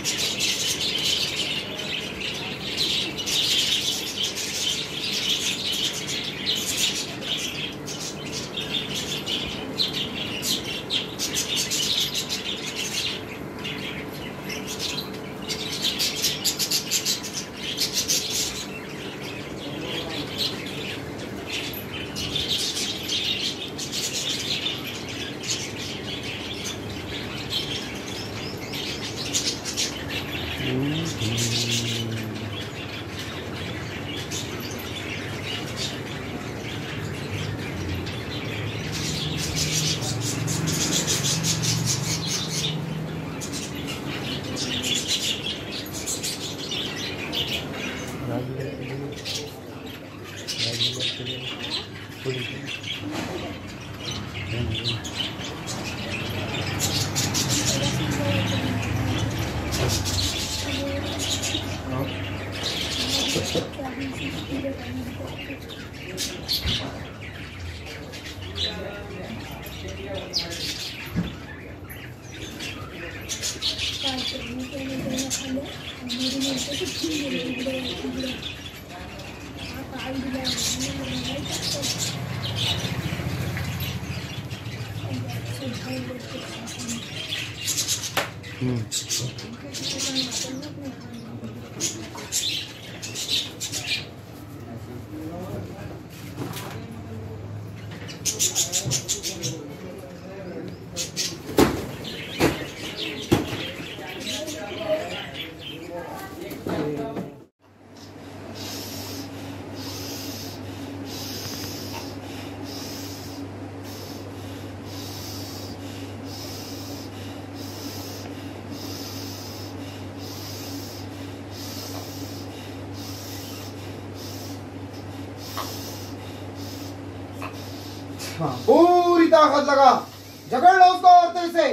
पूरी ताकत लगा, झगड़ लो उसको औरतें से।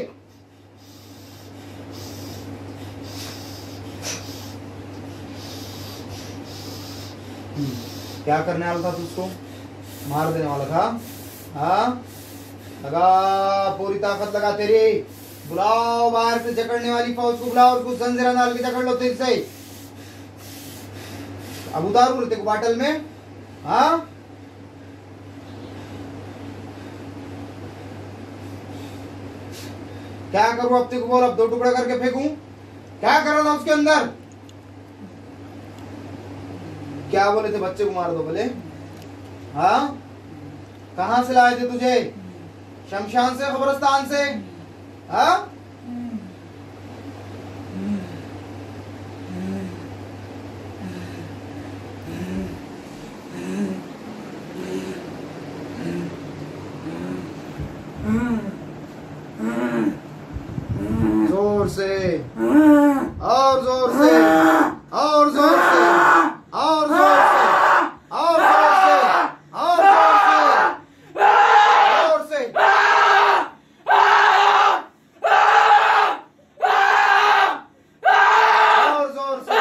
क्या करने वाला था तू? उसको मार देने वाला था? हाँ, लगा, पूरी ताकत लगा तेरी। बुलाओ बाहर से झगड़ने वाली फौज को, बुलाओ, उसको जंजीरा डाल के झगड़ लो तेरे से। अब उतारू लेते को बाटल में। हाँ, क्या करूं अब? तेको बोल, अब 2 टुकड़ा करके फेंकूं? क्या कर रहा था उसके अंदर? क्या बोले थे? बच्चे को मार दो बोले? हाँ, कहां से लाए थे तुझे? शमशान से, कब्रिस्तान से? हाँ, जोर से, और जोर से, और जोर से, और जोर से, और जोर से, और जोर से, जोर से, और जोर से।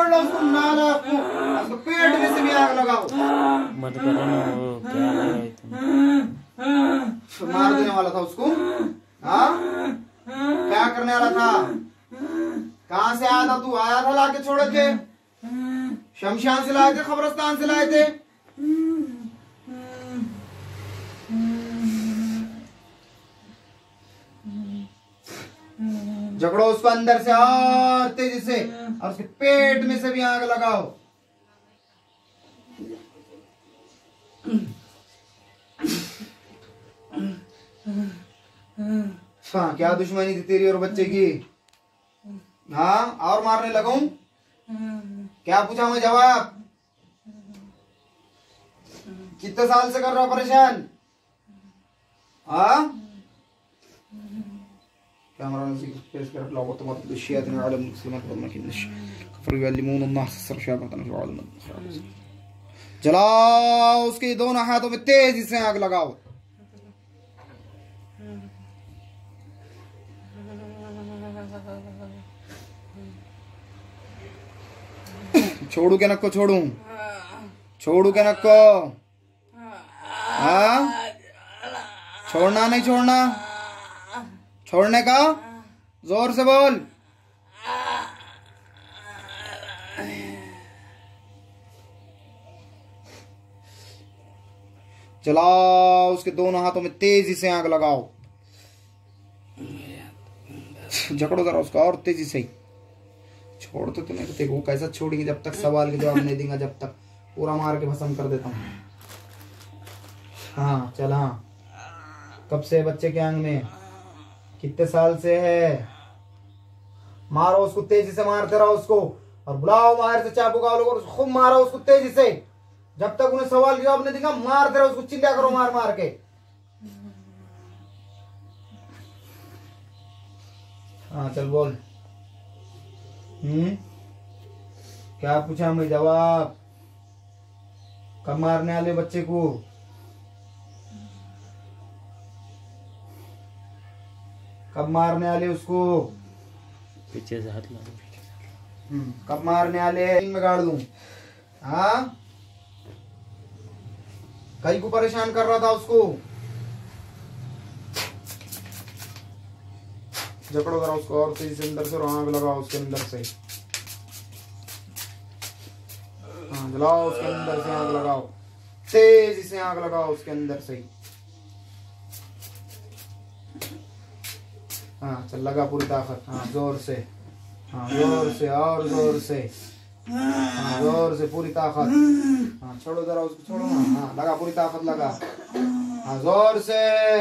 जकड़ लो उसको, नाला उसको पेट में से भी आग लगाओ। मत करो ना, वो क्या लगाई तुम? मार देने वाला था उसको। हाँ, क्या करने वाला था? कहां से आया था तू? आया था लाके छोड़े थे, शमशान से लाए थे, कब्रिस्तान से लाए थे। झगड़ो उसको अंदर से और तेजी से, और उसके पेट में से भी आग लगाओ। हाँ, क्या दुश्मनी थी तेरी और बच्चे की? हाँ, और मारने लगूं? क्या पूछा मैं जवाब? कितने साल से कर रहा परेशान? हाँ, कैमरा पेश कर लो तो मत दुशियात ने आलम मुस्लिमान को मकिनश कफर यलिमून الناس सरशाबतन في आलम। जलाओ, उसके दोनों हाथों में तेजी से आग लगाओ। छोड़ू के नक्को, छोड़ू छोड़ू के नक्को? हाँ, छोड़ना नहीं छोड़ना? छोड़ने का जोर से बोल। जलाओ, उसके दोनों हाथों में तेजी से आग लगाओ। जकड़ो जरा उसका और तेजी से। छोड़ तो तुम्हें देखो कैसा छोड़ेंगे, जब तक सवाल के जवाब नहीं देंगे, जब तक पूरा मार के भस्म कर देता हूँ। हाँ चल। हाँ, कब से बच्चे के आंग में? कितने साल से है? मारो उसको, तेजी से मारते रहो उसको, और बुलाओ बाहर से चाबू का लोग, और खूब मारो उसको तेजी से, जब तक उन्हें सवाल के जवाब नहीं देगा। मारते रहो उसको, चिल्ला करो मार मार के। हाँ चल बोल। क्या पूछा मैं जवाब? कब मारने वाले बच्चे को? कब मारने वाले उसको? पीछे से हाथ मारो। कब मारने वाले? में गाड़ दूं? हाँ, कहीं को परेशान कर रहा था उसको। जकड़ो जरा उसको और तेजी से अंदर से, और आग लगाओ उसके अंदर से। हाँ, जलाओ उसके अंदर से, आग लगाओ तेजी से, आग लगाओ उसके अंदर से। हाँ चल, लगा पूरी ताकत। हाँ जोर से, हाँ जोर से, और जोर से, हाँ जोर से, पूरी ताकत। हाँ छोड़ो जरा उसको, छोड़ो ना। हाँ लगा, पूरी ताकत लगा। हाँ जोर से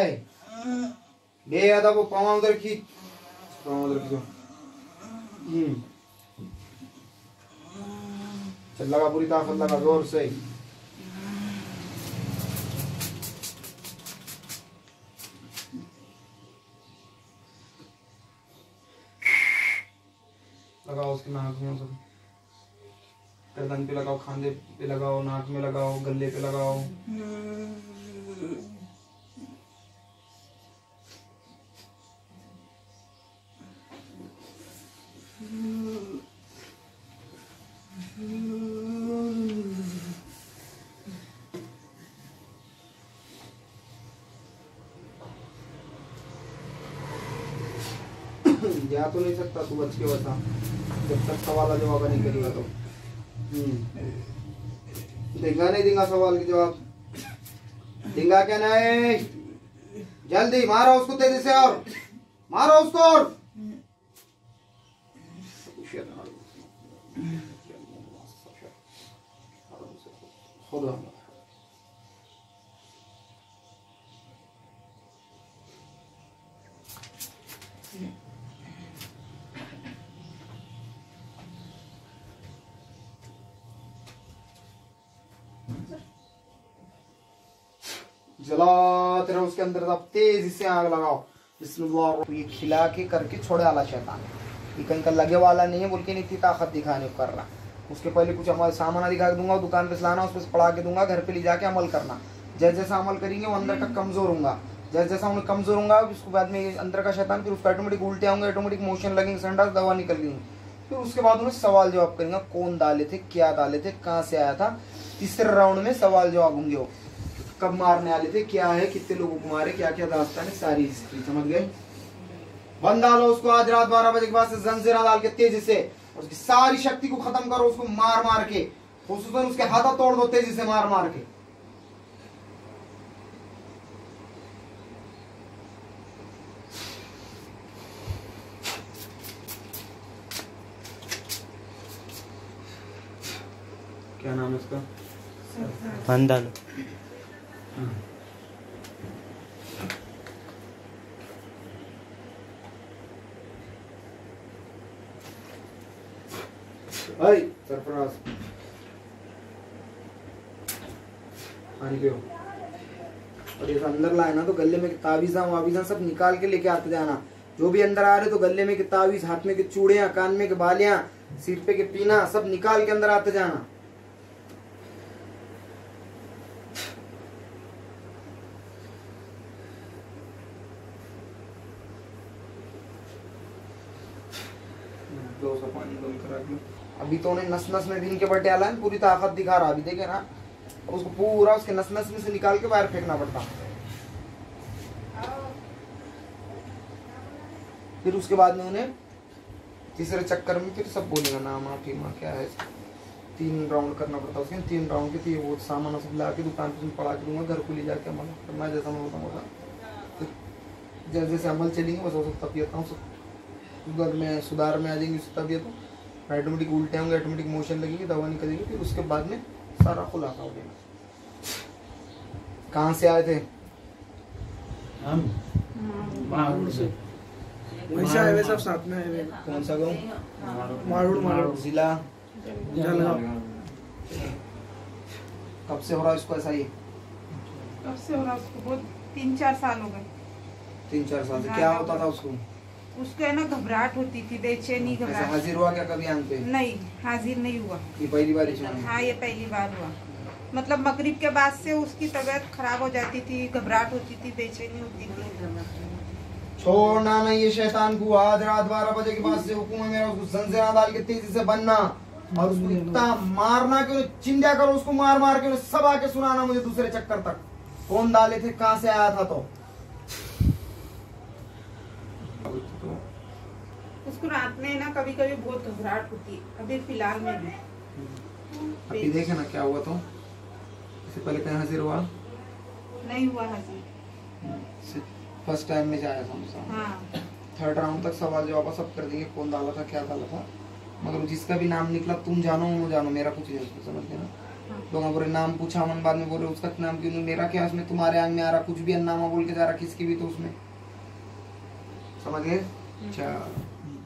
ले आधा वो पाँव उधर खींच, पाँव उधर खींचो। चल लगा, पूरी ताकत लगा, जोर से। लगाओ उसके नाक में, सब गर्दन पे लगाओ, खांधे पे लगाओ, नाक में लगाओ, गले पे लगाओ। जा तो नहीं सकता तू, बच के बता, जब तक सवाल का जवाब नहीं करेगा तो। देगा नहीं देगा सवाल के जवाब? देगा क्या नहीं? जल्दी मारो उसको तेजी से, और मारो उसको। और खुदा जलाते रहो उसके अंदर, सब तेजी से आग लगाओ। बिस्मिल्लाह। ये खिला के करके छोड़े वाला शैतान, ये कहीं का लगे वाला नहीं है, बोल के नहीं इतनी ताकत दिखाने को कर रहा। उसके पहले कुछ अमल सामान दिखा के दूंगा, दुकान पे से लाना, उस पर पढ़ा के दूंगा, घर पे ले जाके अमल करना। जैसे जैसा अमल करेंगे वो अंदर का कमजोर होगा, जैसे जैसा उन्हें कमजोर होगा उसके बाद में अंदर का शैतान, फिर उसको ऑटोमेटिक उल्टे आऊंगे, ऑटोमेटिक मोशन लगेंगे, संडास दवा निकल गई, फिर उसके बाद उन्हें सवाल जवाब करेंगे, कौन डाले थे, क्या डाले थे, कहाँ से आया था। तीसरे राउंड में सवाल जवाब होंगे, वो कब मारने वाले थे, क्या है, कितने लोगों को मारे, क्या क्या दास्तान है, सारी हिस्ट्री। समझ गए? बंद डालो उसको आज रात 12 बजे के बाद से जंजीरा डाल के तेजी से, उसकी सारी शक्ति को खत्म करो, उसको मार मार के, खुसूसन उसके हाथ तोड़ दो तेजी से मार मार के। क्या नाम है उसका? बंद डालो। सरफराज पानी पियो। और ये अंदर लाए ना तो गले में ताबीज़ा वाबीज़ा सब निकाल के लेके आते जाना। जो भी अंदर आ रहे तो गले में के ताबीज, हाथ में के चूड़ियां, कान में के बालियां, सिर पे के पीना सब निकाल के अंदर आते जाना। पानी बंद करा के अभी तो उन्हें नस नस में भी इनके बटे आला है, पूरी ताकत दिखा रहा। अभी देखे ना, अब उसको पूरा उसके नस नस में से निकाल के बाहर फेंकना पड़ता। फिर उसके बाद में उन्हें तीसरे चक्कर में फिर सब बोलेगा नाम आप क्या है। 3 राउंड करना पड़ता उसके। 3 राउंड के वो सामान सब ला के दुकान पे पड़ा के दूंगा, घर को ले जाके अमल करना जैसा मैं बताऊंगा। जैसे जैसे अमल चलेंगे बस वो सब तबीयत में सुधार में आ जाएंगी। उस तबीयत ऑटोमेटिक उल्टे होंगे, ऑटोमेटिक मोशन लगेगी, दवा निकलेगी। फिर उसके बाद में सारा खुलासा हो जाएगा। कहाँ से आए थे हम? वैसे आए हुए सब साथ में आए हुए। कौन सा गाँव? मारूड़ जिला जलगांव। कब से हो रहा है इसको ऐसा? ही कब से हो रहा उसको? बहुत 3-4 साल हो गए। 3-4 साल से। क्या होता था उसको? उसको है ना घबराहट होती थी, बेचैनी, घबराहट। हाजिर हुआ क्या कभी आंख पे? नहीं, हाजिर नहीं हुआ। ये पहली बार? हाँ, ये पहली बार हुआ। मतलब मगरिब के बाद से उसकी तबीयत खराब हो जाती थी, घबराहट होती थी, बेचैनी होती थी। छोड़ना नहीं ये शैतान को। आज रात 12 बजे के बाद से हुक्म है मेरा, उसको जंजीरा डाल के तेजी से बनना और उसको इतना मारना कि उन्हें चिंध्या करो, उसको मार मार के उन्हें सब आके सुनाना मुझे दूसरे चक्कर तक, कौन डाले थे, कहाँ से आया था। तो उसको रात में ना कभी कभी बहुत घबराहट होती है, अभी फिलहाल में भी। अभी देखे ना क्या हुआ। तो इससे पहले कहीं हाजिर हुआ नहीं हुआ हाजिर। फर्स्ट टाइम में जाया था। हाँ। 3rd राउंड तक सवाल जवाब सब कर देंगे, कौन डाला था, क्या डाला था। मगर जिसका भी नाम निकला तुम जानो वो जानो, मेरा कुछ नहीं उसको, समझ गए ना। लोग बोले नाम पूछा, मन बाद में बोले उसका नाम क्यों नहीं, मेरा क्या उसमें, तुम्हारे आंग में आ रहा, कुछ भी अन्नामा बोल के जा रहा किसकी भी, तो उसमें समझ गए। अच्छा